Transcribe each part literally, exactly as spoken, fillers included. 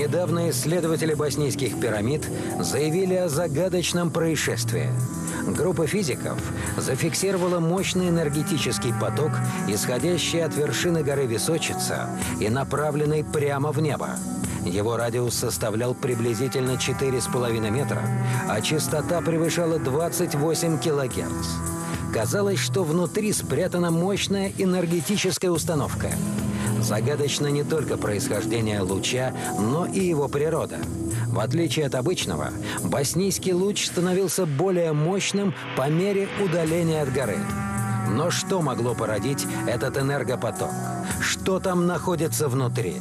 Недавно исследователи боснийских пирамид заявили о загадочном происшествии. Группа физиков зафиксировала мощный энергетический поток, исходящий от вершины горы Височица и направленный прямо в небо. Его радиус составлял приблизительно четыре с половиной метра, а частота превышала двадцать восемь килогерц. Казалось, что внутри спрятана мощная энергетическая установка. Загадочно не только происхождение луча, но и его природа. В отличие от обычного, боснийский луч становился более мощным по мере удаления от горы. Но что могло породить этот энергопоток? Что там находится внутри?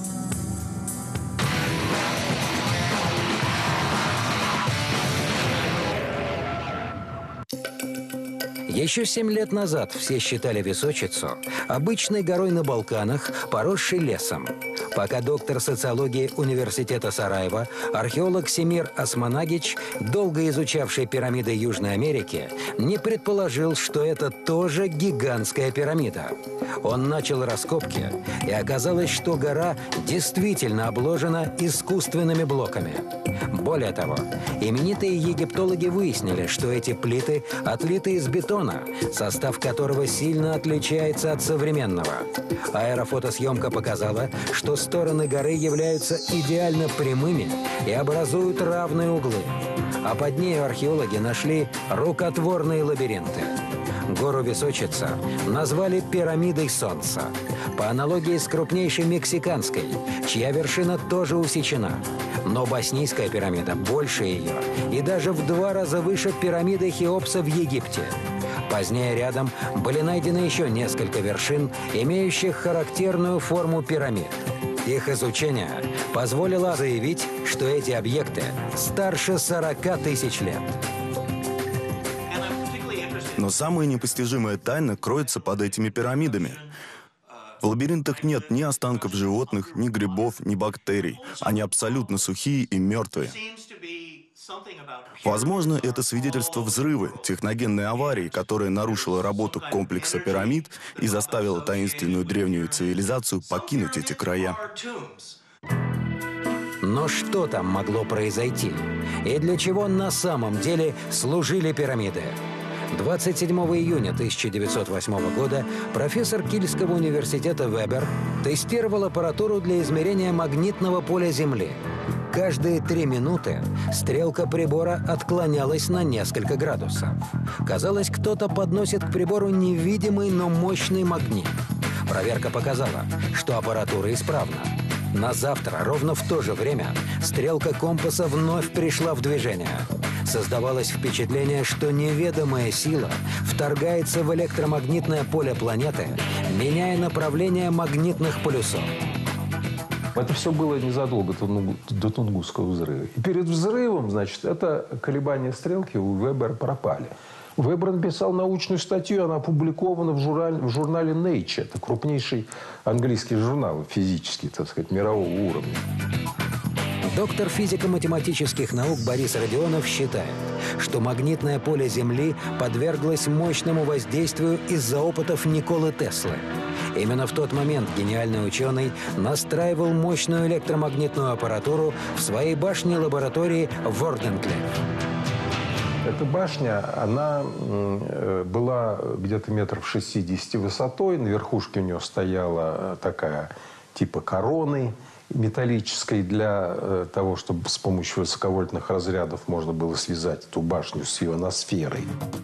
Еще семь лет назад все считали Височицу обычной горой на Балканах, поросшей лесом, пока доктор социологии Университета Сараева, археолог Семир Османагич, долго изучавший пирамиды Южной Америки, не предположил, что это тоже гигантская пирамида. Он начал раскопки, и оказалось, что гора действительно обложена искусственными блоками. Более того, именитые египтологи выяснили, что эти плиты отлиты из бетона, состав которого сильно отличается от современного. Аэрофотосъемка показала, что стороны горы являются идеально прямыми и образуют равные углы. А под нею археологи нашли рукотворные лабиринты. Гору Височица назвали пирамидой Солнца, по аналогии с крупнейшей мексиканской, чья вершина тоже усечена. Но боснийская пирамида больше ее и даже в два раза выше пирамиды Хеопса в Египте. Позднее рядом были найдены еще несколько вершин, имеющих характерную форму пирамид. Их изучение позволило заявить, что эти объекты старше сорока тысяч лет. Но самая непостижимая тайна кроется под этими пирамидами. В лабиринтах нет ни останков животных, ни грибов, ни бактерий. Они абсолютно сухие и мертвые. Возможно, это свидетельство взрыва, техногенной аварии, которая нарушила работу комплекса пирамид и заставила таинственную древнюю цивилизацию покинуть эти края. Но что там могло произойти? И для чего на самом деле служили пирамиды? двадцать седьмого июня тысяча девятьсот восьмого года профессор Кильского университета Вебер тестировал аппаратуру для измерения магнитного поля Земли. Каждые три минуты стрелка прибора отклонялась на несколько градусов. Казалось, кто-то подносит к прибору невидимый, но мощный магнит. Проверка показала, что аппаратура исправна. На завтра, ровно в то же время, стрелка компаса вновь пришла в движение. Создавалось впечатление, что неведомая сила вторгается в электромагнитное поле планеты, меняя направление магнитных полюсов. Это все было незадолго до Тунгусского взрыва. И перед взрывом, значит, это колебания стрелки у Вебера пропали. Вебер написал научную статью, она опубликована в журнале, в журнале Nature. Это крупнейший английский журнал, физический, так сказать, мирового уровня. Доктор физико-математических наук Борис Родионов считает, что магнитное поле Земли подверглось мощному воздействию из-за опытов Николы Теслы. Именно в тот момент гениальный ученый настраивал мощную электромагнитную аппаратуру в своей башне-лаборатории в Ворденклифф. Эта башня, она была где-то метров шестидесяти высотой. На верхушке у нее стояла такая типа короны металлической для того, чтобы с помощью высоковольтных разрядов можно было связать эту башню с ионосферой.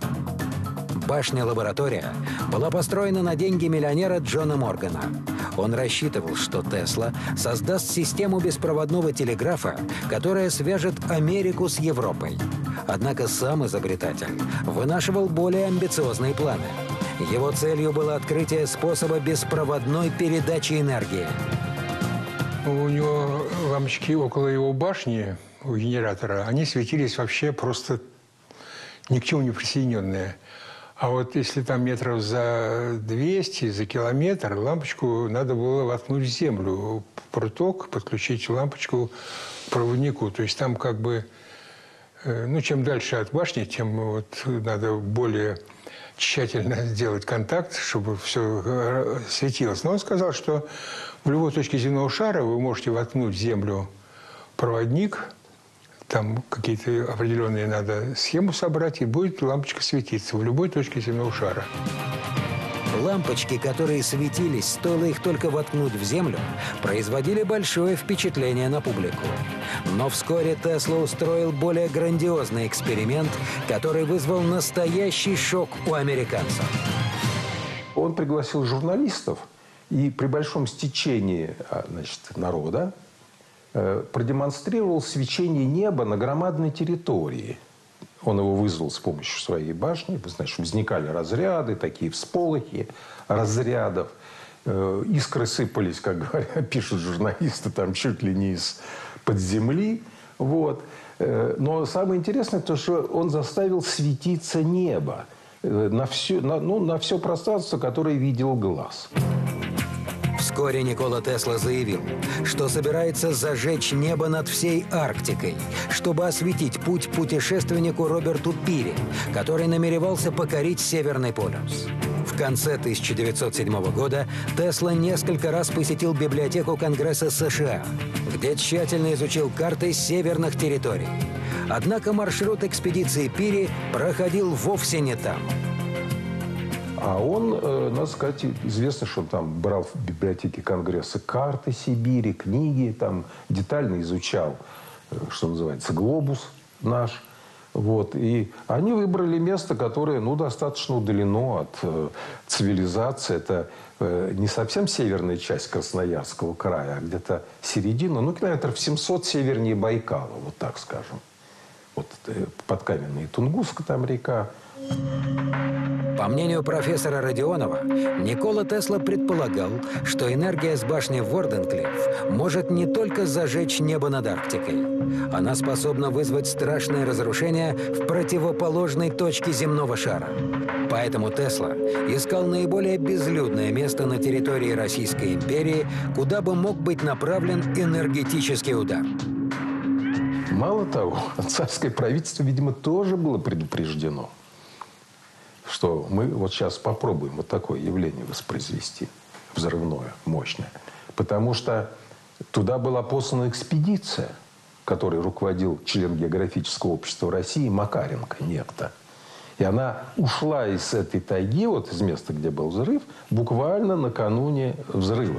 Башня-лаборатория была построена на деньги миллионера Джона Моргана. Он рассчитывал, что Тесла создаст систему беспроводного телеграфа, которая свяжет Америку с Европой. Однако сам изобретатель вынашивал более амбициозные планы. Его целью было открытие способа беспроводной передачи энергии. У него лампочки около его башни, у генератора, они светились вообще просто ни к чему не присоединенные. А вот если там метров за двести, за километр, лампочку надо было воткнуть в землю, пруток, подключить лампочку к проводнику. То есть там как бы, ну, чем дальше от башни, тем вот надо более тщательно сделать контакт, чтобы все светилось. Но он сказал, что в любой точке земного шара вы можете воткнуть в землю проводник, там какие-то определенные надо схему собрать, и будет лампочка светиться в любой точке земного шара. Лампочки, которые светились, стоило их только воткнуть в землю, производили большое впечатление на публику. Но вскоре Тесла устроил более грандиозный эксперимент, который вызвал настоящий шок у американцев. Он пригласил журналистов и при большом стечении, значит, народа э, продемонстрировал свечение неба на громадной территории. Он его вызвал с помощью своей башни. Вы знаете, возникали разряды, такие всполохи разрядов. Э, искры сыпались, как говорят, пишут журналисты, там чуть ли не из-под земли. Вот. Э, но самое интересное, то, что он заставил светиться небо на все, на, ну, на все пространство, которое видел глаз. Вскоре Никола Тесла заявил, что собирается зажечь небо над всей Арктикой, чтобы осветить путь путешественнику Роберту Пири, который намеревался покорить Северный полюс. В конце тысяча девятьсот седьмого года Тесла несколько раз посетил библиотеку Конгресса США, где тщательно изучил карты северных территорий. Однако маршрут экспедиции Пири проходил вовсе не там. А он, э, надо сказать, известно, что он там брал в библиотеке Конгресса карты Сибири, книги, там детально изучал, э, что называется, глобус наш. Вот. И они выбрали место, которое, ну, достаточно удалено от э, цивилизации. Это э, не совсем северная часть Красноярского края, а где-то середина, ну, километров семьсот севернее Байкала, вот так скажем. Вот э, подкаменная Тунгуска там река. По мнению профессора Родионова, Никола Тесла предполагал, что энергия с башни Ворденклифф может не только зажечь небо над Арктикой. Она способна вызвать страшное разрушение в противоположной точке земного шара. Поэтому Тесла искал наиболее безлюдное место на территории Российской империи, куда бы мог быть направлен энергетический удар. Мало того, царское правительство, видимо, тоже было предупреждено, что мы вот сейчас попробуем вот такое явление воспроизвести, взрывное, мощное. Потому что туда была послана экспедиция, которой руководил член географического общества России Макаренко, некто. И она ушла из этой тайги, вот из места, где был взрыв, буквально накануне взрыва.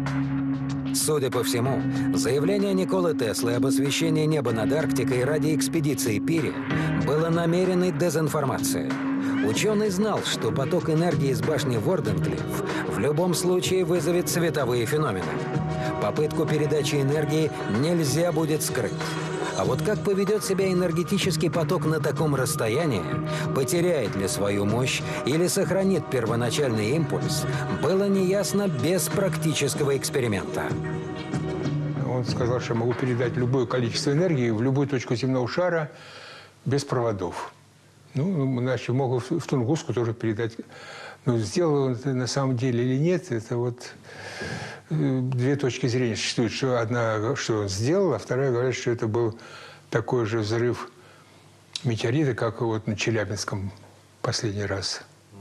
Судя по всему, заявление Николы Теслы об освещении неба над Арктикой ради экспедиции Пири было намеренной дезинформацией. Ученый знал, что поток энергии из башни Ворденклифф в любом случае вызовет световые феномены. Попытку передачи энергии нельзя будет скрыть. А вот как поведет себя энергетический поток на таком расстоянии, потеряет ли свою мощь или сохранит первоначальный импульс, было неясно без практического эксперимента. Он сказал, что я могу передать любое количество энергии в любую точку земного шара без проводов. Ну, иначе могу в Тунгуску тоже передать. Но сделал он это на самом деле или нет, это вот две точки зрения существуют. Что одна, что он сделал, а вторая говорит, что это был такой же взрыв метеорита, как вот на Челябинском последний раз.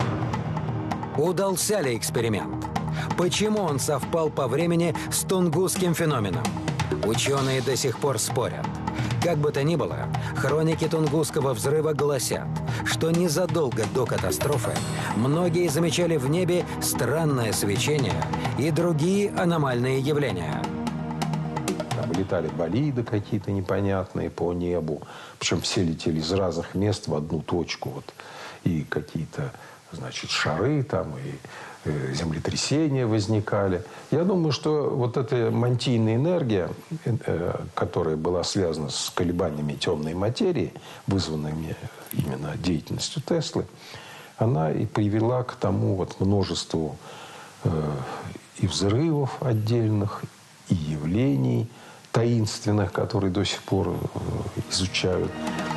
Удался ли эксперимент? Почему он совпал по времени с Тунгусским феноменом? Ученые до сих пор спорят. Как бы то ни было, хроники Тунгусского взрыва гласят, что незадолго до катастрофы многие замечали в небе странное свечение и другие аномальные явления. Там летали болиды какие-то непонятные по небу. Причем все летели из разных мест в одну точку. Вот. И какие-то, значит, шары там, и э, землетрясения возникали. Я думаю, что вот эта мантийная энергия, э, которая была связана с колебаниями темной материи, вызванными именно деятельностью Теслы, она и привела к тому вот множеству э, и взрывов отдельных, и явлений таинственных, которые до сих пор э, изучают.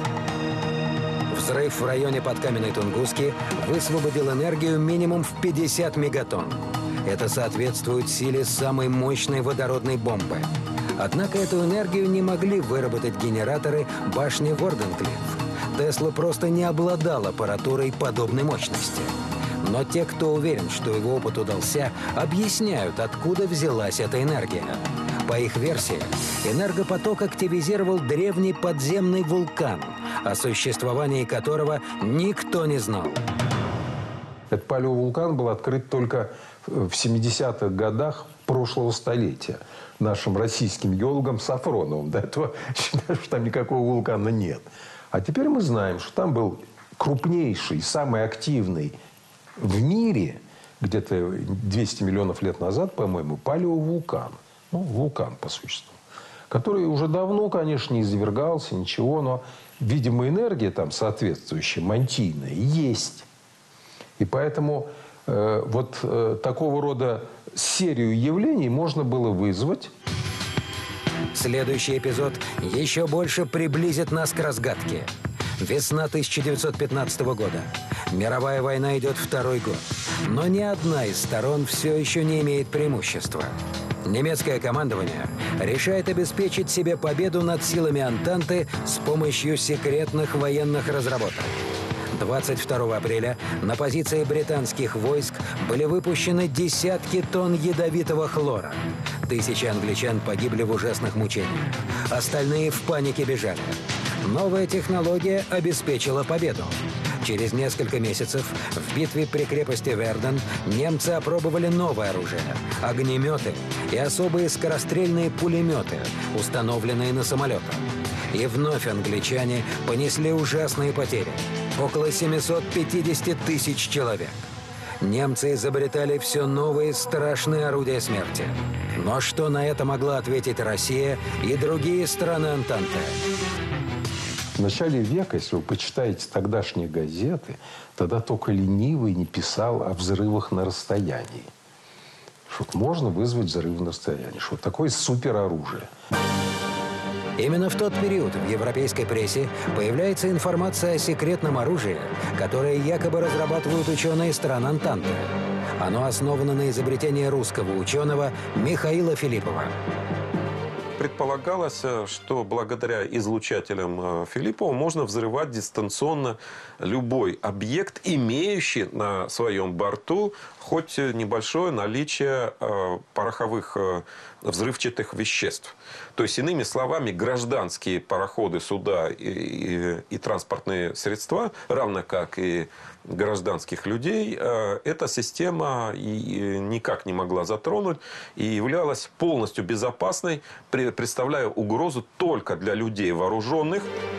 Взрыв в районе подкаменной Тунгуски высвободил энергию минимум в пятьдесят мегатонн. Это соответствует силе самой мощной водородной бомбы. Однако эту энергию не могли выработать генераторы башни Ворденклифф. Тесла просто не обладал аппаратурой подобной мощности. Но те, кто уверен, что его опыт удался, объясняют, откуда взялась эта энергия. По их версии, энергопоток активизировал древний подземный вулкан, о существовании которого никто не знал. Этот палеовулкан был открыт только в семидесятых годах прошлого столетия нашим российским геологом Сафроновым. До этого считали, что там никакого вулкана нет. А теперь мы знаем, что там был крупнейший, самый активный в мире, где-то двести миллионов лет назад, по-моему, палеовулкан. Ну, вулкан, по существу. Который уже давно, конечно, не извергался, ничего, но, видимо, энергия там соответствующая, мантийная, есть. И поэтому э, вот э, такого рода серию явлений можно было вызвать. Следующий эпизод еще больше приблизит нас к разгадке. Весна тысяча девятьсот пятнадцатого года. Мировая война идет второй год. Но ни одна из сторон все еще не имеет преимущества. Немецкое командование решает обеспечить себе победу над силами Антанты с помощью секретных военных разработок. двадцать второго апреля на позиции британских войск были выпущены десятки тонн ядовитого хлора. Тысячи англичан погибли в ужасных мучениях. Остальные в панике бежали. Новая технология обеспечила победу. Через несколько месяцев в битве при крепости Верден немцы опробовали новое оружие – огнеметы и особые скорострельные пулеметы, установленные на самолетах. И вновь англичане понесли ужасные потери – около семисот пятидесяти тысяч человек. Немцы изобретали все новые страшные орудия смерти. Но что на это могла ответить Россия и другие страны Антанты? В начале века, если вы почитаете тогдашние газеты, тогда только ленивый не писал о взрывах на расстоянии. Что можно вызвать взрыв на расстоянии. Что такое супероружие. Именно в тот период в европейской прессе появляется информация о секретном оружии, которое якобы разрабатывают ученые стран Антанты. Оно основано на изобретении русского ученого Михаила Филиппова. Предполагалось, что благодаря излучателям Филиппова можно взрывать дистанционно любой объект, имеющий на своем борту хоть небольшое наличие пороховых взрывчатых веществ. То есть, иными словами, гражданские пароходы, суда и, и, и транспортные средства, равно как и гражданских людей, эта система и никак не могла затронуть и являлась полностью безопасной, представляя угрозу только для людей вооруженных.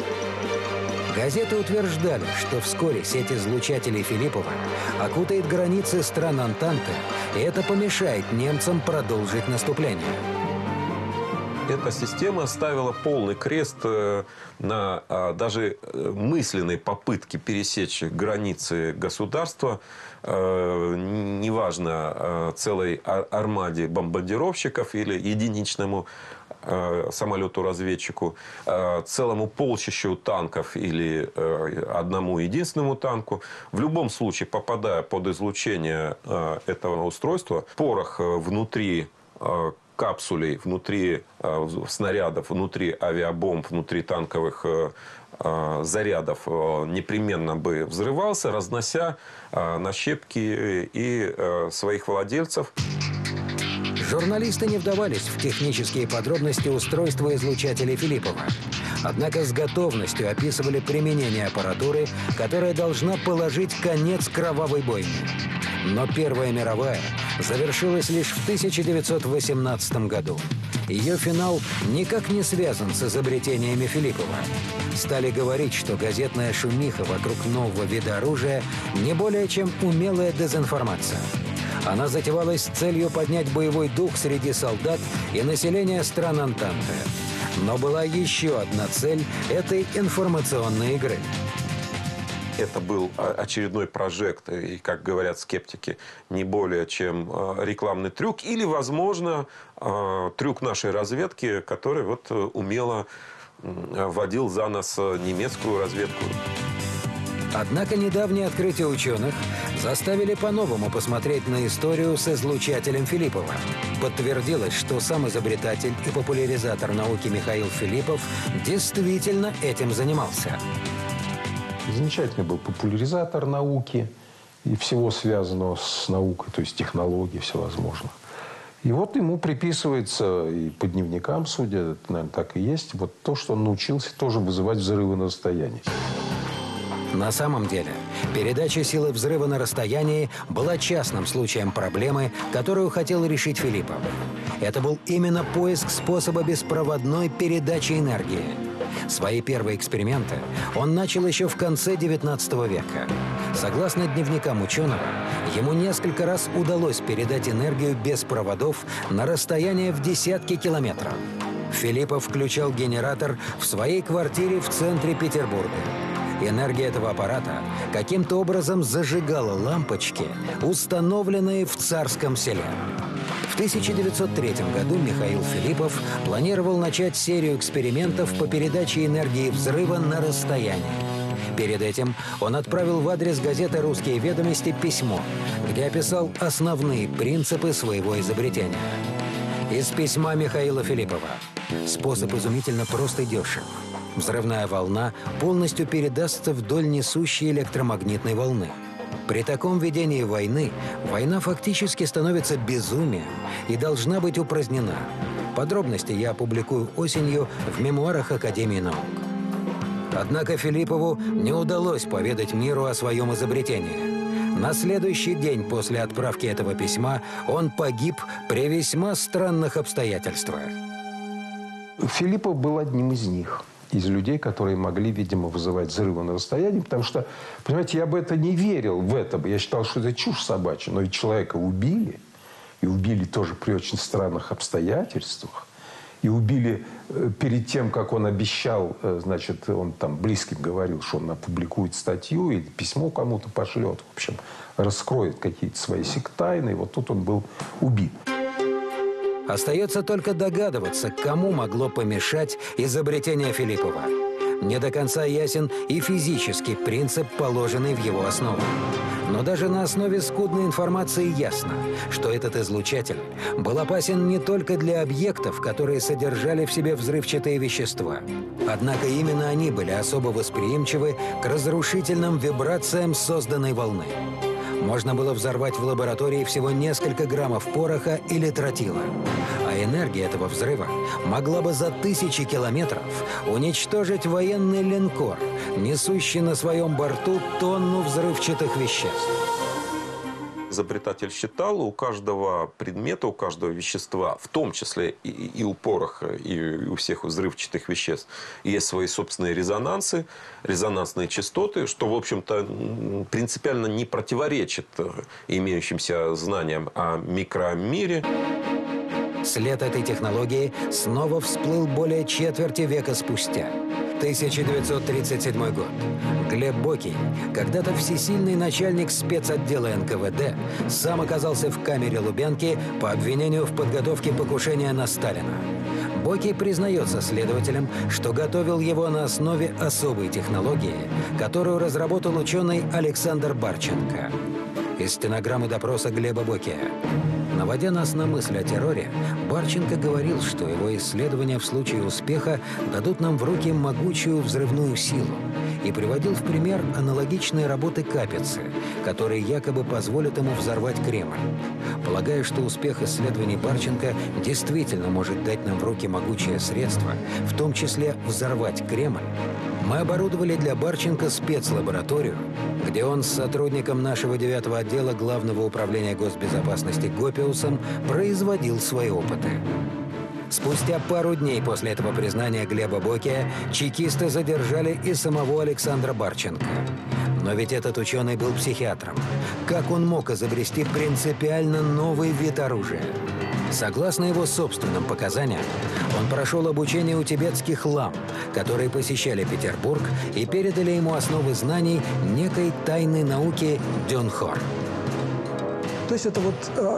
Газеты утверждали, что вскоре сеть излучателей Филиппова окутает границы стран Антанты, и это помешает немцам продолжить наступление. Эта система ставила полный крест на даже мысленной попытке пересечь границы государства, неважно, целой армаде бомбардировщиков или единичному самолету-разведчику, целому полчищу танков или одному единственному танку. В любом случае, попадая под излучение этого устройства, порох внутри капсулей, внутри снарядов, внутри авиабомб, внутри танковых зарядов непременно бы взрывался, разнося на щепки и своих владельцев. Журналисты не вдавались в технические подробности устройства излучателей Филиппова. Однако с готовностью описывали применение аппаратуры, которая должна положить конец кровавой бойне. Но Первая мировая завершилась лишь в тысяча девятьсот восемнадцатом году. Ее финал никак не связан с изобретениями Филиппова. Стали говорить, что газетная шумиха вокруг нового вида оружия не более чем умелая дезинформация. Она затевалась с целью поднять боевой дух среди солдат и населения стран Антанты. Но была еще одна цель этой информационной игры. Это был очередной прожект, и, как говорят скептики, не более чем рекламный трюк. Или, возможно, трюк нашей разведки, который вот умело вводил за нас немецкую разведку. Однако недавнее открытие ученых заставили по-новому посмотреть на историю с излучателем Филиппова. Подтвердилось, что сам изобретатель и популяризатор науки Михаил Филиппов действительно этим занимался. Замечательный был популяризатор науки и всего связанного с наукой, то есть технологий всевозможных. И вот ему приписывается, и по дневникам, судя, это, наверное, так и есть, вот то, что он научился тоже вызывать взрывы на расстоянии. На самом деле, передача силы взрыва на расстоянии была частным случаем проблемы, которую хотел решить Филиппов. Это был именно поиск способа беспроводной передачи энергии. Свои первые эксперименты он начал еще в конце девятнадцатого века. Согласно дневникам ученого, ему несколько раз удалось передать энергию без проводов на расстояние в десятки километров. Филиппов включал генератор в своей квартире в центре Петербурга. Энергия этого аппарата каким-то образом зажигала лампочки, установленные в Царском селе. В тысяча девятьсот третьем году Михаил Филиппов планировал начать серию экспериментов по передаче энергии взрыва на расстоянии. Перед этим он отправил в адрес газеты «Русские ведомости» письмо, где описал основные принципы своего изобретения. Из письма Михаила Филиппова. Способ изумительно прост и дешев. Взрывная волна полностью передастся вдоль несущей электромагнитной волны. При таком ведении войны, война фактически становится безумием и должна быть упразднена. Подробности я опубликую осенью в мемуарах Академии наук. Однако Филиппову не удалось поведать миру о своем изобретении. На следующий день после отправки этого письма он погиб при весьма странных обстоятельствах. Филиппов был одним из них. Из людей, которые могли, видимо, вызывать взрывы на расстоянии. Потому что, понимаете, я бы это не верил в это. Я считал, что это чушь собачья. Но ведь человека убили. И убили тоже при очень странных обстоятельствах. И убили перед тем, как он обещал, значит, он там близким говорил, что он опубликует статью или письмо кому-то пошлет. В общем, раскроет какие-то свои сектайны. И вот тут он был убит. Остается только догадываться, кому могло помешать изобретение Филиппова. Не до конца ясен и физический принцип, положенный в его основу. Но даже на основе скудной информации ясно, что этот излучатель был опасен не только для объектов, которые содержали в себе взрывчатые вещества. Однако именно они были особо восприимчивы к разрушительным вибрациям созданной волны. Можно было взорвать в лаборатории всего несколько граммов пороха или тротила. А энергия этого взрыва могла бы за тысячи километров уничтожить военный линкор, несущий на своем борту тонну взрывчатых веществ. Изобретатель считал, у каждого предмета, у каждого вещества, в том числе и, и у пороха, и у всех взрывчатых веществ, есть свои собственные резонансы, резонансные частоты, что, в общем-то, принципиально не противоречит имеющимся знаниям о микромире. След этой технологии снова всплыл более четверти века спустя. тысяча девятьсот тридцать седьмой год. Глеб Бокий, когда-то всесильный начальник спецотдела эн ка вэ дэ, сам оказался в камере Лубянки по обвинению в подготовке покушения на Сталина. Бокий признается следователям, что готовил его на основе особой технологии, которую разработал ученый Александр Барченко. Из стенограммы допроса Глеба Бокия. Наводя нас на мысль о терроре, Барченко говорил, что его исследования в случае успеха дадут нам в руки могучую взрывную силу, и приводил в пример аналогичные работы Капицы, которые якобы позволят ему взорвать Кремль. Полагаю, что успех исследований Барченко действительно может дать нам в руки могучее средство, в том числе взорвать Кремль, мы оборудовали для Барченко спецлабораторию, где он с сотрудником нашего девятого отдела Главного управления госбезопасности Гопиусом производил свои опыты. Спустя пару дней после этого признания Глеба Бокия чекисты задержали и самого Александра Барченко. Но ведь этот ученый был психиатром. Как он мог изобрести принципиально новый вид оружия? Согласно его собственным показаниям, он прошел обучение у тибетских лам, которые посещали Петербург и передали ему основы знаний некой тайной науки Дёнхор. То есть это вот э,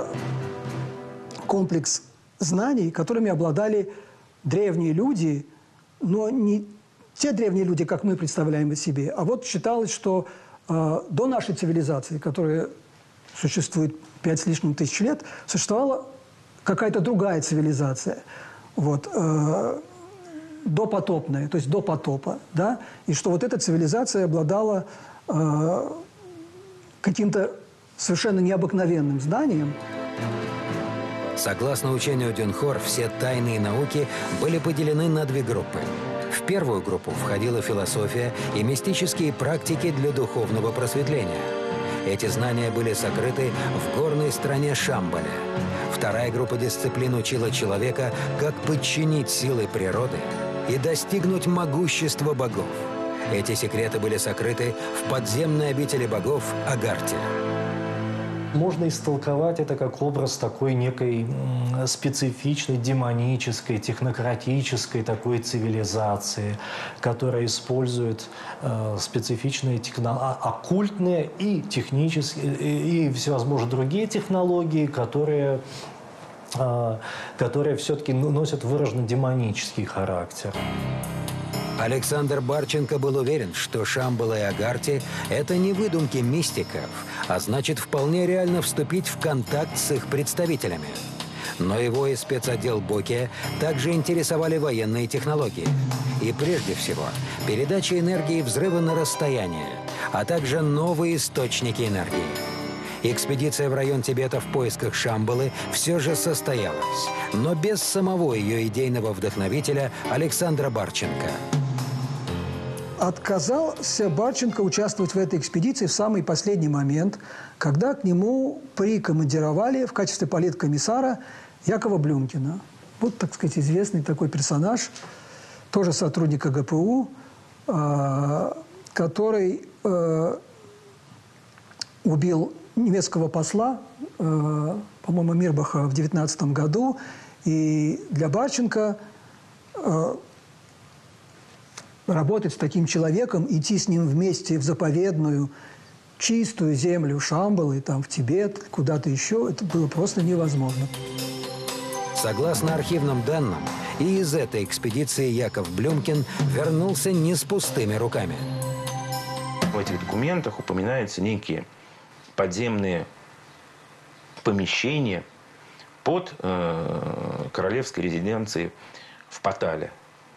комплекс знаний, которыми обладали древние люди, но не те древние люди, как мы представляем себе, а вот считалось, что э, до нашей цивилизации, которая существует пять с лишним тысяч лет, существовала какая-то другая цивилизация, вот, э, допотопная, то есть до потопа, да, и что вот эта цивилизация обладала э, каким-то совершенно необыкновенным знанием. Согласно учению Дюнхор, все тайные науки были поделены на две группы. В первую группу входила философия и мистические практики для духовного просветления. Эти знания были сокрыты в горной стране Шамбале. Вторая группа дисциплин учила человека, как подчинить силы природы и достигнуть могущества богов. Эти секреты были сокрыты в подземной обители богов Агарте. Можно истолковать это как образ такой некой специфичной, демонической, технократической такой цивилизации, которая использует э, специфичные техно- оккультные и технические, и, и всевозможные другие технологии, которые, э, которые все-таки носят выраженно демонический характер. Александр Барченко был уверен, что Шамбала и Агарти – это не выдумки мистиков, а значит, вполне реально вступить в контакт с их представителями. Но его и спецотдел Бокия также интересовали военные технологии. И прежде всего, передача энергии взрыва на расстояние, а также новые источники энергии. Экспедиция в район Тибета в поисках Шамбалы все же состоялась, но без самого ее идейного вдохновителя Александра Барченко. Отказался Барченко участвовать в этой экспедиции в самый последний момент, когда к нему прикомандировали в качестве политкомиссара Якова Блюмкина. Вот, так сказать, известный такой персонаж, тоже сотрудник КГПУ, который убил немецкого посла, по-моему, Мирбаха в девятнадцатом году. И для Барченко работать с таким человеком, идти с ним вместе в заповедную, чистую землю Шамбалы, там, в Тибет, куда-то еще, это было просто невозможно. Согласно архивным данным, и из этой экспедиции Яков Блюмкин вернулся не с пустыми руками. В этих документах упоминаются некие подземные помещения под э, королевской резиденцией в Паттале.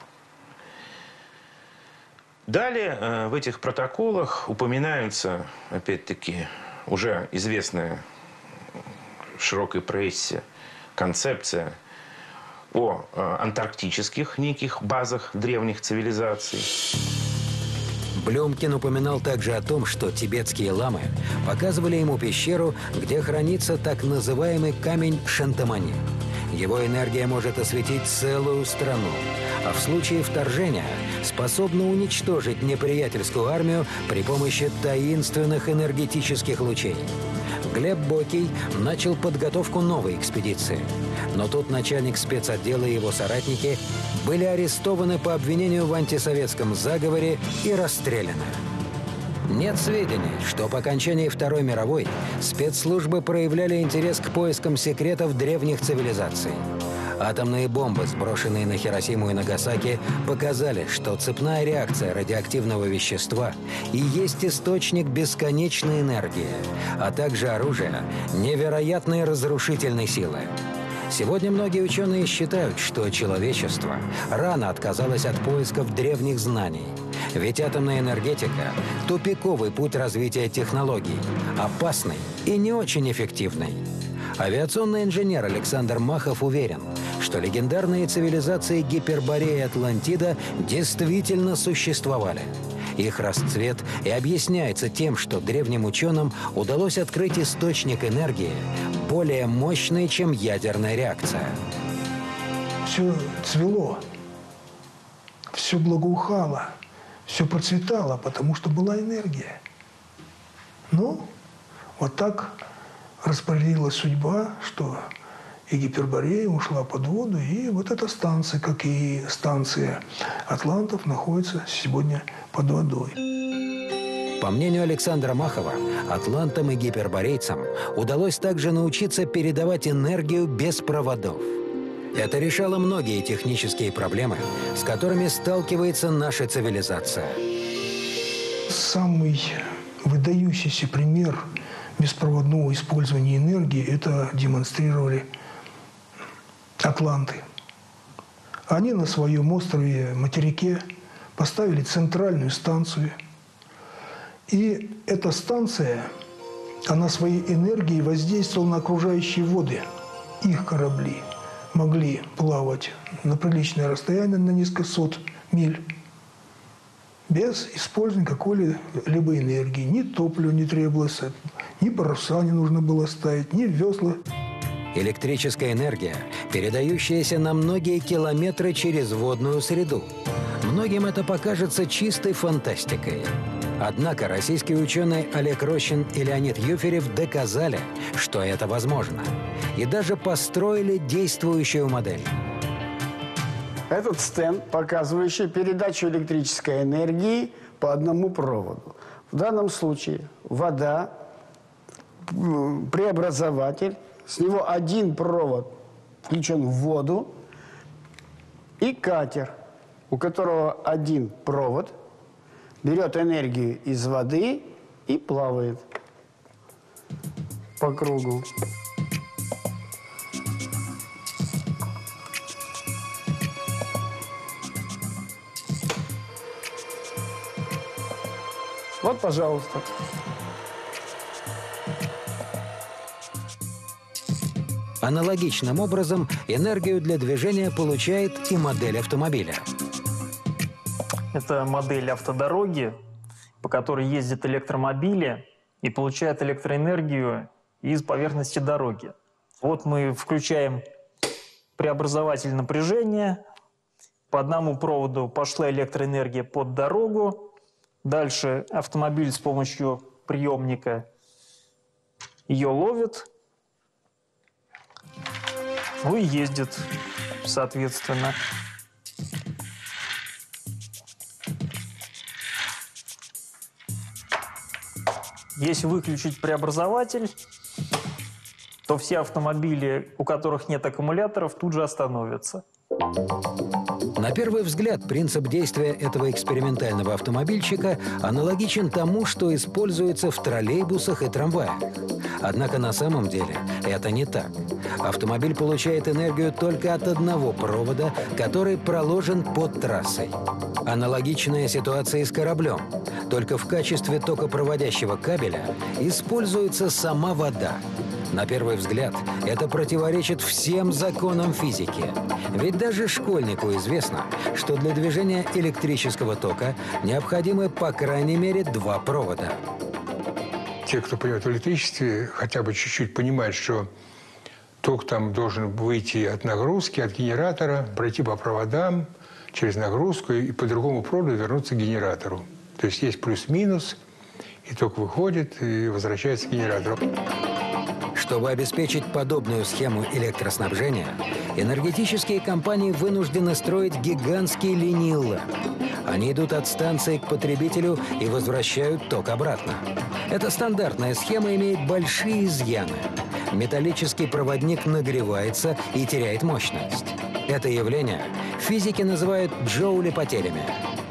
Далее э, в этих протоколах упоминаются, опять-таки, уже известная в широкой прессе концепция о э, антарктических неких базах древних цивилизаций. Блюмкин упоминал также о том, что тибетские ламы показывали ему пещеру, где хранится так называемый камень Шантамани. Его энергия может осветить целую страну, а в случае вторжения способна уничтожить неприятельскую армию при помощи таинственных энергетических лучей. Глеб Бокий начал подготовку новой экспедиции. Но тут начальник спецотдела и его соратники были арестованы по обвинению в антисоветском заговоре и расстреляны. Нет сведений, что по окончании Второй мировой спецслужбы проявляли интерес к поискам секретов древних цивилизаций. Атомные бомбы, сброшенные на Хиросиму и Нагасаки, показали, что цепная реакция радиоактивного вещества и есть источник бесконечной энергии, а также оружие невероятной разрушительной силы. Сегодня многие ученые считают, что человечество рано отказалось от поисков древних знаний. Ведь атомная энергетика – тупиковый путь развития технологий, опасный и не очень эффективный. Авиационный инженер Александр Махов уверен, что легендарные цивилизации Гиперборея и Атлантида действительно существовали. Их расцвет и объясняется тем, что древним ученым удалось открыть источник энергии, более мощный, чем ядерная реакция. Все цвело, все благоухало, все процветало, потому что была энергия. Но вот так распорядилась судьба, что и Гиперборея ушла под воду, и вот эта станция, как и станция Атлантов, находится сегодня под водой. По мнению Александра Махова, атлантам и гиперборейцам удалось также научиться передавать энергию без проводов. Это решало многие технические проблемы, с которыми сталкивается наша цивилизация. Самый выдающийся пример беспроводного использования энергии это демонстрировали атланты. Они на своем острове, материке, поставили центральную станцию. И эта станция, она своей энергией воздействовала на окружающие воды. их корабли могли плавать на приличное расстояние, на несколько сот миль, без использования какой-либо энергии. Ни топлива не требовалось, ни паруса не нужно было ставить, ни весла. Электрическая энергия, передающаяся на многие километры через водную среду. Многим это покажется чистой фантастикой. Однако российские ученые Олег Рощин и Леонид Юферев доказали, что это возможно. И даже построили действующую модель. Этот стенд, показывающий передачу электрической энергии по одному проводу. В данном случае вода, преобразователь, с него один провод включен в воду, и катер, у которого один провод, берет энергию из воды и плавает по кругу. Вот, пожалуйста. Аналогичным образом энергию для движения получает и модель автомобиля. Это модель автодороги, по которой ездят электромобили и получают электроэнергию из поверхности дороги. Вот мы включаем преобразователь напряжения. По одному проводу пошла электроэнергия под дорогу. Дальше автомобиль с помощью приемника ее ловит, ну и ездит, соответственно. Если выключить преобразователь, то все автомобили, у которых нет аккумуляторов, тут же остановятся. На первый взгляд, принцип действия этого экспериментального автомобильчика аналогичен тому, что используется в троллейбусах и трамваях. Однако на самом деле это не так. Автомобиль получает энергию только от одного провода, который проложен под трассой. Аналогичная ситуация и с кораблем. Только в качестве токопроводящего кабеля используется сама вода. На первый взгляд, это противоречит всем законам физики. Ведь даже школьнику известно, что для движения электрического тока необходимы по крайней мере два провода. Те, кто понимает в электричестве, хотя бы чуть-чуть понимают, что ток там должен выйти от нагрузки, от генератора, пройти по проводам, через нагрузку и по другому проводу вернуться к генератору. То есть есть плюс-минус, и ток выходит и возвращается к генератору. Чтобы обеспечить подобную схему электроснабжения, энергетические компании вынуждены строить гигантские линии ЛЭП. Они идут от станции к потребителю и возвращают ток обратно. Эта стандартная схема имеет большие изъяны. Металлический проводник нагревается и теряет мощность. Это явление физики называют джоули-потерями.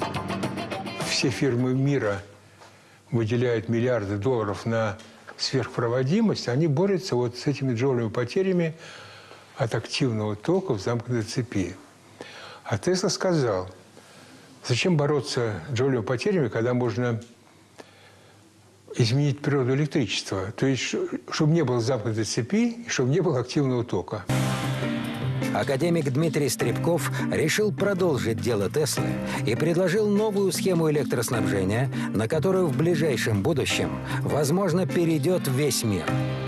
Все фирмы мира выделяют миллиарды долларов на сверхпроводимость, они борются вот с этими джоулевыми потерями от активного тока в замкнутой цепи. А Тесла сказал, зачем бороться с джоулевыми потерями, когда можно изменить природу электричества, то есть чтобы не было замкнутой цепи и чтобы не было активного тока. Академик Дмитрий Стребков решил продолжить дело Теслы и предложил новую схему электроснабжения, на которую в ближайшем будущем, возможно, перейдет весь мир.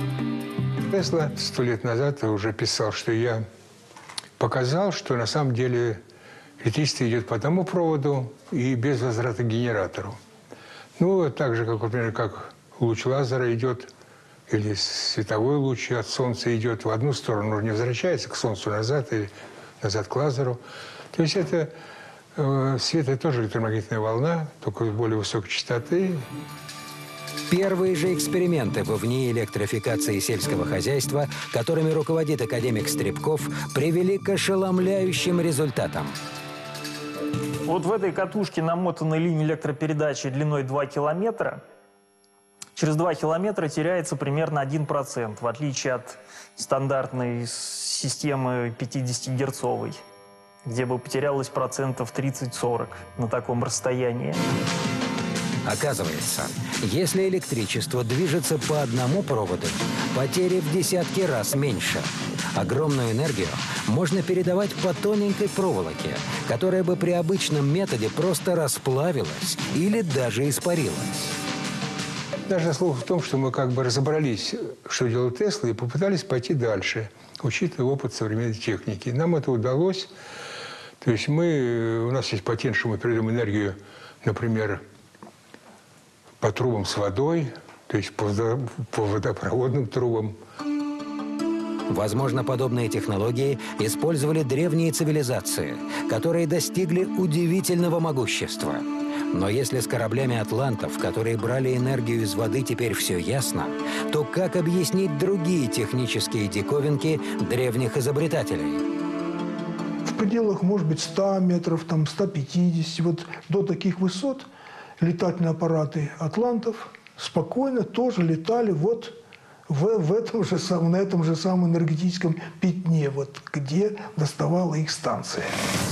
Тесла сто лет назад уже писал, что я показал, что на самом деле электричество идет по одному проводу и без возврата к генератору. Ну, так же, как, например, как луч лазера идет, или световой луч от Солнца идет в одну сторону, но не возвращается к Солнцу назад или назад к лазеру. То есть это э, свет – это тоже электромагнитная волна, только более высокой частоты. Первые же эксперименты по вне электрификации сельского хозяйства, которыми руководит академик Стребков, привели к ошеломляющим результатам. Вот в этой катушке намотана линия электропередачи длиной два километра. Через два километра теряется примерно один процент, в отличие от стандартной системы пятидесятигерцовой, где бы потерялось процентов тридцать-сорок на таком расстоянии. Оказывается, если электричество движется по одному проводу, потери в десятки раз меньше. Огромную энергию можно передавать по тоненькой проволоке, которая бы при обычном методе просто расплавилась или даже испарилась. Даже слово в том, что мы как бы разобрались, что делал Тесла, и попытались пойти дальше, учитывая опыт современной техники. Нам это удалось. То есть мы, у нас есть патент, что мы передаем энергию, например, по трубам с водой, то есть по, по водопроводным трубам. Возможно, подобные технологии использовали древние цивилизации, которые достигли удивительного могущества. Но если с кораблями атлантов, которые брали энергию из воды, теперь все ясно, то как объяснить другие технические диковинки древних изобретателей? В пределах, может быть, ста метров, там, ста пятидесяти, вот до таких высот летательные аппараты атлантов спокойно тоже летали вот в, в этом же самом, на этом же самом энергетическом пятне, вот где доставала их станция.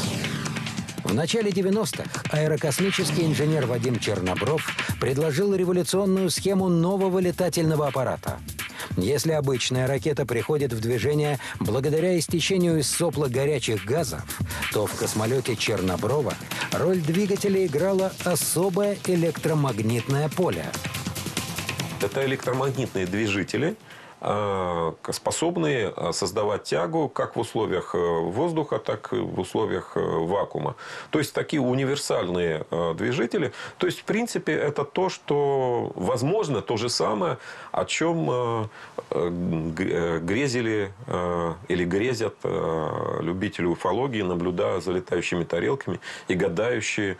В начале девяностых аэрокосмический инженер Вадим Чернобров предложил революционную схему нового летательного аппарата. Если обычная ракета приходит в движение благодаря истечению из сопла горячих газов, то в космолете Черноброва роль двигателя играло особое электромагнитное поле. Это электромагнитные движители, способные создавать тягу как в условиях воздуха, так и в условиях вакуума. То есть такие универсальные движители. То есть, в принципе, это то, что возможно, то же самое, о чем грезили или грезят любители уфологии, наблюдая за летающими тарелками и гадающие,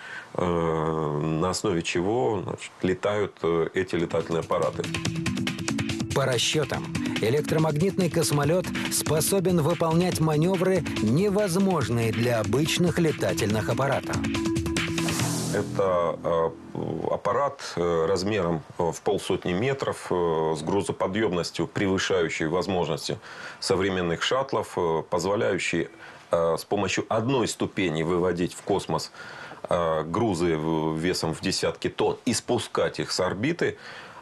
на основе чего, значит, летают эти летательные аппараты. По расчетам, электромагнитный космолет способен выполнять маневры, невозможные для обычных летательных аппаратов. Это аппарат размером в полсотни метров, с грузоподъемностью, превышающей возможности современных шаттлов, позволяющий с помощью одной ступени выводить в космос грузы весом в десятки тонн и спускать их с орбиты,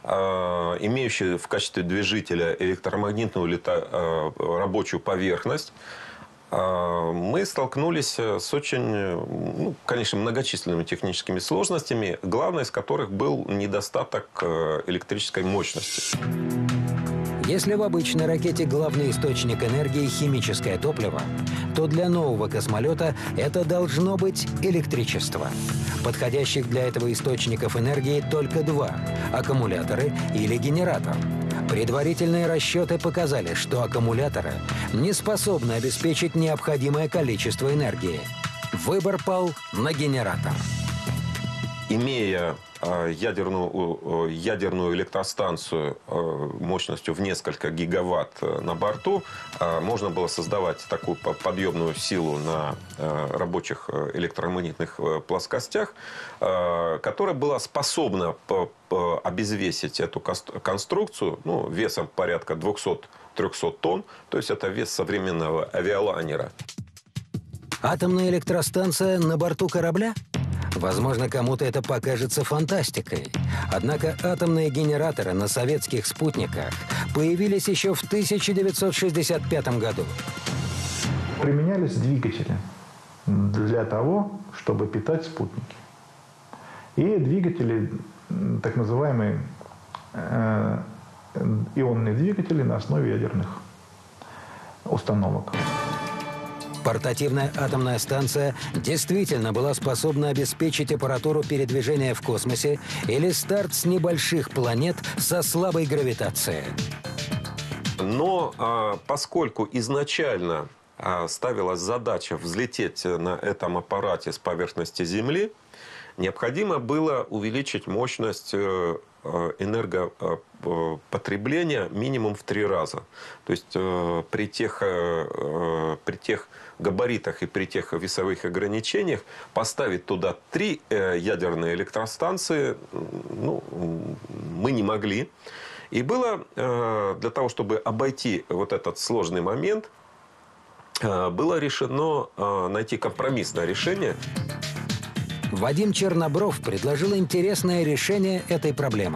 имеющий в качестве движителя электромагнитную лета... рабочую поверхность. Мы столкнулись с очень, ну, конечно, многочисленными техническими сложностями, главной из которых был недостаток электрической мощности. Если в обычной ракете главный источник энергии – химическое топливо, то для нового космолета это должно быть электричество. Подходящих для этого источников энергии только два – аккумуляторы или генератор. Предварительные расчеты показали, что аккумуляторы не способны обеспечить необходимое количество энергии. Выбор пал на генератор. Имея ядерную, ядерную электростанцию мощностью в несколько гигаватт на борту, можно было создавать такую подъемную силу на рабочих электромагнитных плоскостях, которая была способна обезвесить эту конструкцию, ну, весом порядка двухсот-трехсот тонн, то есть это вес современного авиалайнера. Атомная электростанция на борту корабля? Возможно, кому-то это покажется фантастикой. Однако атомные генераторы на советских спутниках появились еще в тысяча девятьсот шестьдесят пятом году. Применялись двигатели для того, чтобы питать спутники. И двигатели, так называемые э, ионные двигатели на основе ядерных установок. Портативная атомная станция действительно была способна обеспечить аппаратуру передвижения в космосе или старт с небольших планет со слабой гравитацией. Но а, поскольку изначально а, ставилась задача взлететь на этом аппарате с поверхности Земли, необходимо было увеличить мощность энергопотребления минимум в три раза. То есть при тех, при тех габаритах и при тех весовых ограничениях поставить туда три ядерные электростанции, ну, мы не могли. И было для того, чтобы обойти вот этот сложный момент, было решено найти компромиссное решение. Вадим Чернобров предложил интересное решение этой проблемы.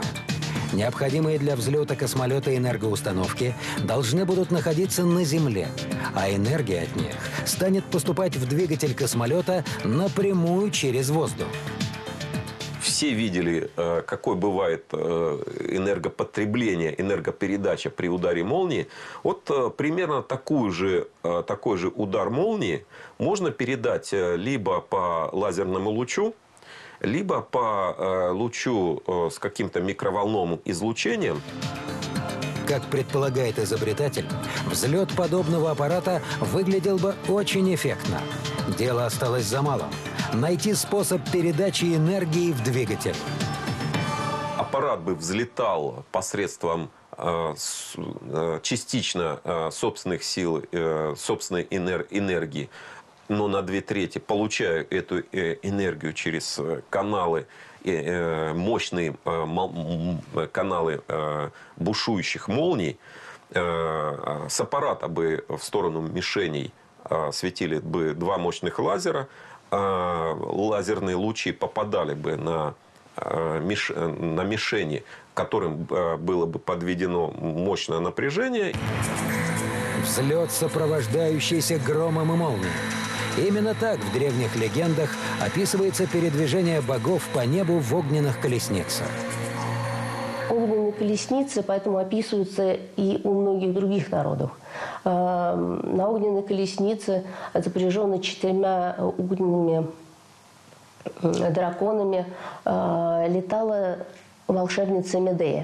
необходимые для взлета космолета энергоустановки, должны будут находиться на Земле, а энергия от них станет поступать в двигатель космолета напрямую через воздух. Все видели, какой бывает энергопотребление, энергопередача при ударе молнии. Вот примерно такую же, такой же удар молнии можно передать либо по лазерному лучу, либо по лучу с каким-то микроволновым излучением. Как предполагает изобретатель, взлет подобного аппарата выглядел бы очень эффектно. Дело осталось за малым – найти способ передачи энергии в двигатель. Аппарат бы взлетал посредством э, с, э, частично э, собственных сил, э, собственной энер энергии, но на две трети, получая эту э, энергию через каналы, э, мощные э, каналы э, бушующих молний, э, с аппарата бы в сторону мишеней э, светили бы два мощных лазера, э, лазерные лучи попадали бы на, э, миш, на мишени, которым э, было бы подведено мощное напряжение. Взлет, сопровождающийся громом и молнией. Именно так в древних легендах описывается передвижение богов по небу в огненных колесницах. Огненные колесницы поэтому описываются и у многих других народов. На огненной колеснице, запряженной четырьмя огненными драконами, летала волшебница Медея.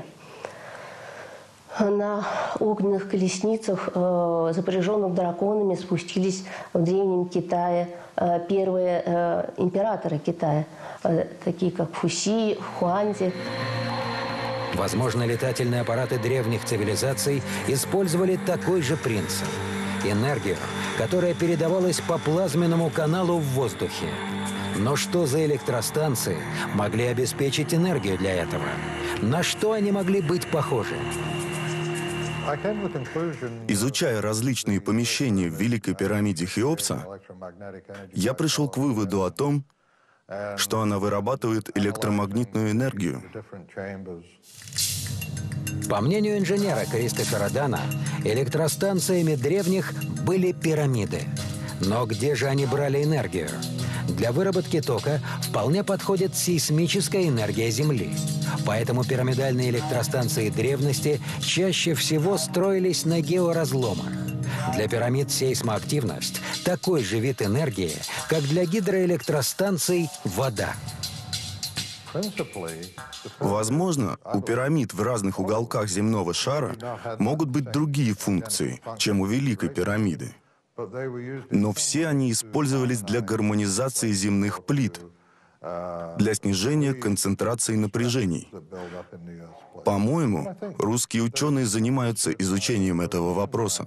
На огненных колесницах, э, запряженных драконами, спустились в Древнем Китае э, первые э, императоры Китая, э, такие как Фуси, Хуанзи. Возможно, летательные аппараты древних цивилизаций использовали такой же принцип – энергию, которая передавалась по плазменному каналу в воздухе. Но что за электростанции могли обеспечить энергию для этого? На что они могли быть похожи? Изучая различные помещения в Великой пирамиде Хеопса, я пришел к выводу о том, что она вырабатывает электромагнитную энергию. По мнению инженера Кристофера Дана, электростанциями древних были пирамиды. Но где же они брали энергию? Для выработки тока вполне подходит сейсмическая энергия Земли. Поэтому пирамидальные электростанции древности чаще всего строились на георазломах. Для пирамид сейсмоактивность – такой же вид энергии, как для гидроэлектростанций вода. Возможно, у пирамид в разных уголках земного шара могут быть другие функции, чем у Великой пирамиды. Но все они использовались для гармонизации земных плит, для снижения концентрации напряжений. По-моему, русские ученые занимаются изучением этого вопроса.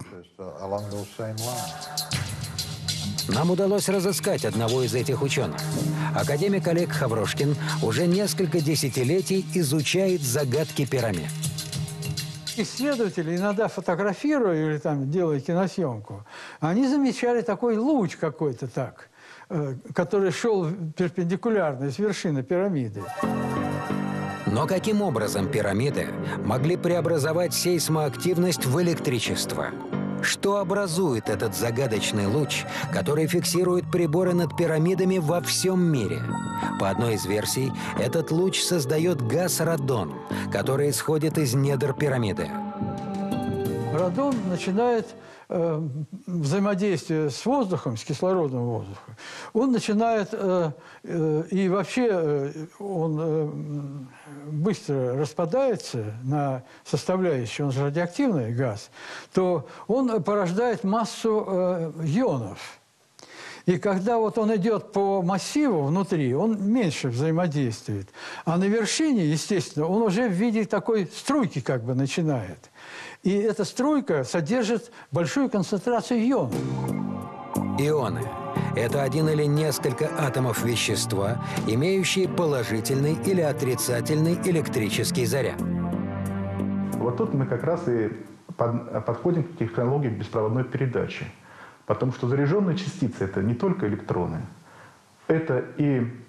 Нам удалось разыскать одного из этих ученых. Академик Олег Хаврошкин уже несколько десятилетий изучает загадки пирамид. Исследователи, иногда фотографируя или там делая киносъемку, они замечали такой луч какой-то так, э, который шел перпендикулярно с вершины пирамиды. Но каким образом пирамиды могли преобразовать сейсмоактивность в электричество? Что образует этот загадочный луч, который фиксирует приборы над пирамидами во всем мире? По одной из версий, этот луч создает газ радон, который исходит из недр пирамиды. Радон начинает э, взаимодействие с воздухом, с кислородным воздухом. Он начинает, э, э, и вообще э, он э, быстро распадается на составляющие, он же радиоактивный газ, то он порождает массу э, ионов. И когда вот он идет по массиву внутри, он меньше взаимодействует. А на вершине, естественно, он уже в виде такой струйки как бы начинает. И эта струйка содержит большую концентрацию ионов. Ионы – это один или несколько атомов вещества, имеющие положительный или отрицательный электрический заряд. Вот тут мы как раз и под, подходим к технологии беспроводной передачи. Потому что заряженные частицы – это не только электроны, это и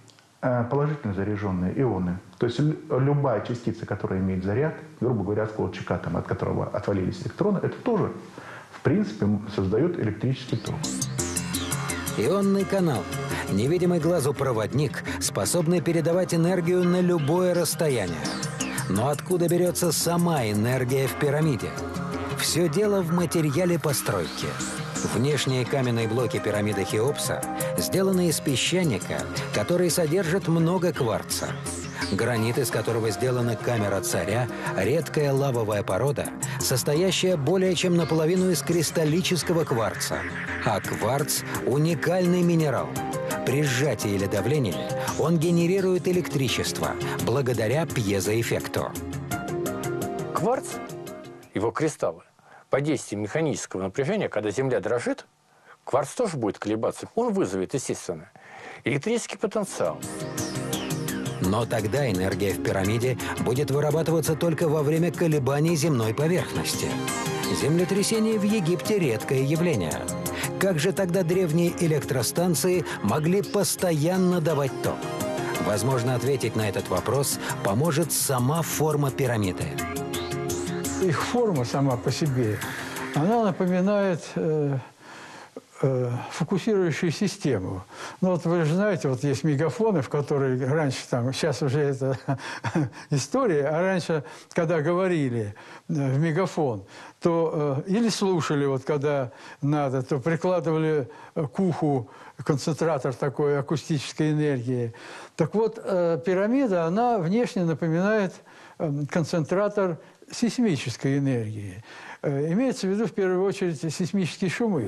положительно заряженные ионы. То есть любая частица, которая имеет заряд, грубо говоря, осколочек атома, от которого отвалились электроны, это тоже, в принципе, создает электрический ток. Ионный канал – невидимый глазу проводник, способный передавать энергию на любое расстояние. Но откуда берется сама энергия в пирамиде? Все дело в материале постройки. Внешние каменные блоки пирамиды Хеопса сделаны из песчаника, который содержит много кварца. Гранит, из которого сделана камера царя, редкая лавовая порода, состоящая более чем наполовину из кристаллического кварца. А кварц – уникальный минерал. При сжатии или давлении он генерирует электричество благодаря пьезоэффекту. Кварц, его кристаллы, под действием механического напряжения, когда Земля дрожит, кварц тоже будет колебаться. Он вызовет, естественно, электрический потенциал. Но тогда энергия в пирамиде будет вырабатываться только во время колебаний земной поверхности. Землетрясение в Египте – редкое явление. Как же тогда древние электростанции могли постоянно давать ток? Возможно, ответить на этот вопрос поможет сама форма пирамиды. Их форма сама по себе, она напоминает э, э, фокусирующую систему. Ну вот вы же знаете, вот есть мегафоны, в которые раньше там, сейчас уже это история, а раньше, когда говорили в мегафон, то э, или слушали, вот когда надо, то прикладывали к уху концентратор такой акустической энергии. Так вот, э, пирамида, она внешне напоминает э, концентратор сейсмической энергии. Имеется в виду, в первую очередь, сейсмические шумы.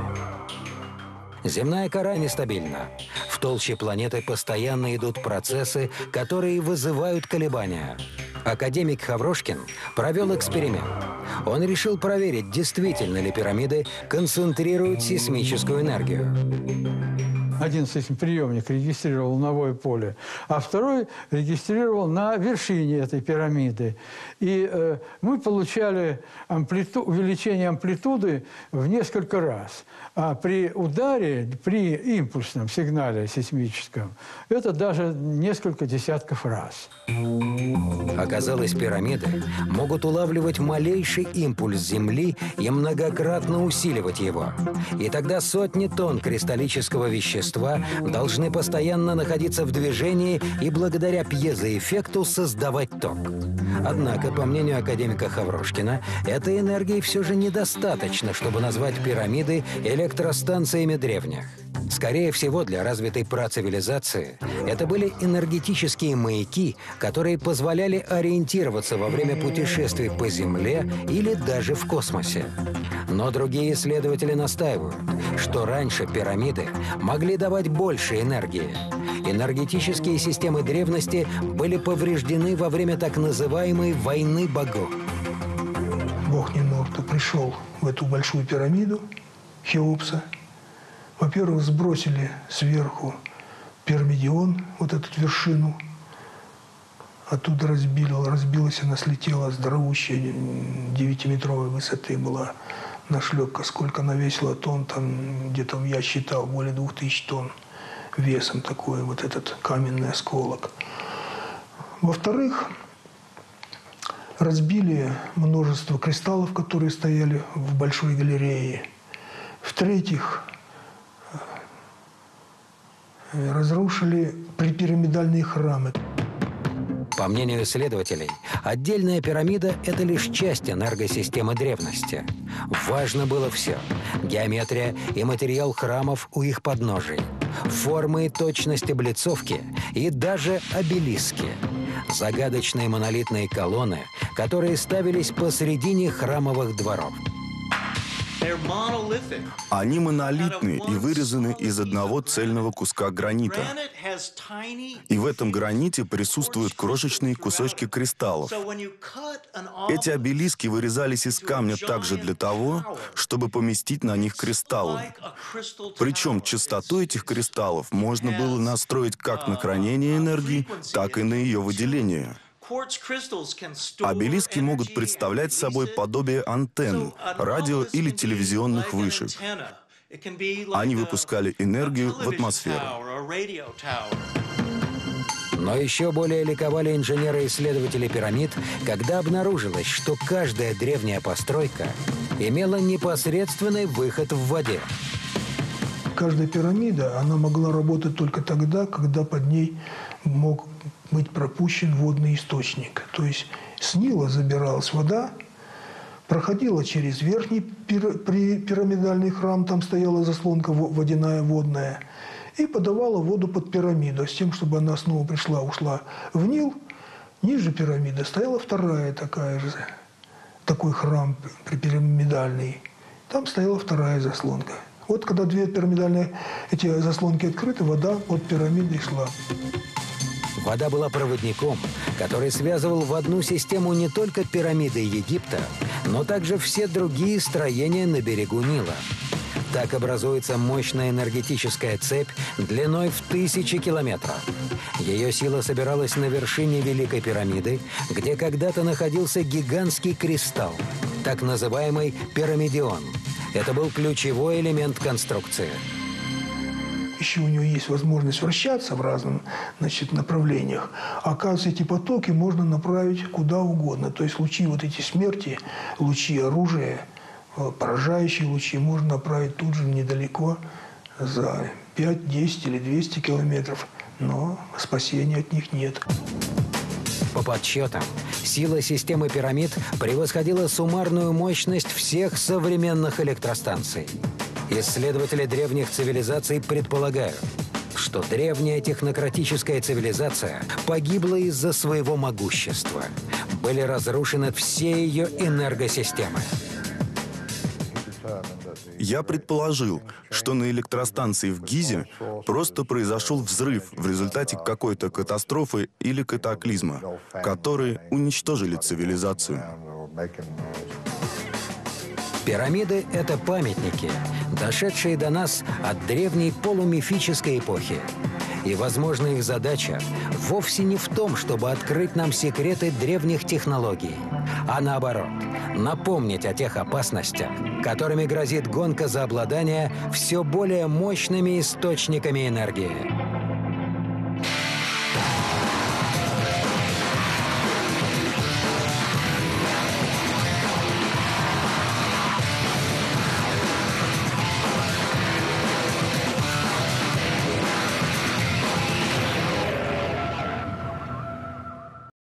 Земная кора нестабильна. В толще планеты постоянно идут процессы, которые вызывают колебания. Академик Хаврошкин провел эксперимент. Он решил проверить, действительно ли пирамиды концентрируют сейсмическую энергию. Один сейсмоприемник регистрировал волновое поле, а второй регистрировал на вершине этой пирамиды. И э, мы получали амплиту... увеличение амплитуды в несколько раз. А при ударе, при импульсном сигнале сейсмическом, это даже несколько десятков раз. Оказалось, пирамиды могут улавливать малейший импульс Земли и многократно усиливать его. И тогда сотни тонн кристаллического вещества должны постоянно находиться в движении и благодаря пьезоэффекту создавать ток. Однако, по мнению академика Хаврошкина, этой энергии все же недостаточно, чтобы назвать пирамиды электростанциями древних. Скорее всего, для развитой працивилизации это были энергетические маяки, которые позволяли ориентироваться во время путешествий по Земле или даже в космосе. Но другие исследователи настаивают, что раньше пирамиды могли давать больше энергии. Энергетические системы древности были повреждены во время так называемой «войны богов». Бог Нинурту пришел в эту большую пирамиду Хеопса. Во-первых, сбросили сверху пирамидион, вот эту вершину. Оттуда разбили, разбилась, она слетела, здоровущая, девятиметровой высоты была нашлепка. Сколько она весила тонн, там где-то я считал, более двух тысяч тонн весом такой вот этот каменный осколок. Во-вторых, разбили множество кристаллов, которые стояли в большой галерее. В-третьих, разрушили припирамидальные храмы. По мнению исследователей, отдельная пирамида – это лишь часть энергосистемы древности. Важно было все – геометрия и материал храмов у их подножий, формы и точность облицовки и даже обелиски. Загадочные монолитные колонны, которые ставились посредине храмовых дворов. Они монолитны и вырезаны из одного цельного куска гранита. И в этом граните присутствуют крошечные кусочки кристаллов. Эти обелиски вырезались из камня также для того, чтобы поместить на них кристаллы. Причем частоту этих кристаллов можно было настроить как на хранение энергии, так и на ее выделение. Обелиски могут представлять собой подобие антенн, радио или телевизионных вышек. Они выпускали энергию в атмосферу. Но еще более ликовали инженеры-исследователи пирамид, когда обнаружилось, что каждая древняя постройка имела непосредственный выход в воде. Каждая пирамида, она могла работать только тогда, когда под ней мог быть пропущен водный источник. То есть с Нила забиралась вода, проходила через верхний пирамидальный храм, там стояла заслонка водяная, водная, и подавала воду под пирамиду, с тем, чтобы она снова пришла, ушла в Нил. Ниже пирамиды стояла вторая такая же, такой храм пирамидальный. Там стояла вторая заслонка. Вот когда две пирамидальные эти заслонки открыты, вода под пирамидой шла. Вода была проводником, который связывал в одну систему не только пирамиды Египта, но также все другие строения на берегу Нила. Так образуется мощная энергетическая цепь длиной в тысячи километров. Ее сила собиралась на вершине Великой пирамиды, где когда-то находился гигантский кристалл, так называемый пирамидион. Это был ключевой элемент конструкции. Еще у него есть возможность вращаться в разных, значит, направлениях. Оказывается, эти потоки можно направить куда угодно. То есть лучи вот эти смерти, лучи оружия, поражающие лучи можно направить тут же недалеко, за пять, десять или двести километров. Но спасения от них нет. По подсчетам, сила системы пирамид превосходила суммарную мощность всех современных электростанций. Исследователи древних цивилизаций предполагают, что древняя технократическая цивилизация погибла из-за своего могущества. Были разрушены все ее энергосистемы. Я предположил, что на электростанции в Гизе просто произошел взрыв в результате какой-то катастрофы или катаклизма, которые уничтожили цивилизацию. Пирамиды — это памятники, дошедшие до нас от древней полумифической эпохи. И, возможно, их задача вовсе не в том, чтобы открыть нам секреты древних технологий, а наоборот, напомнить о тех опасностях, которыми грозит гонка за обладание все более мощными источниками энергии.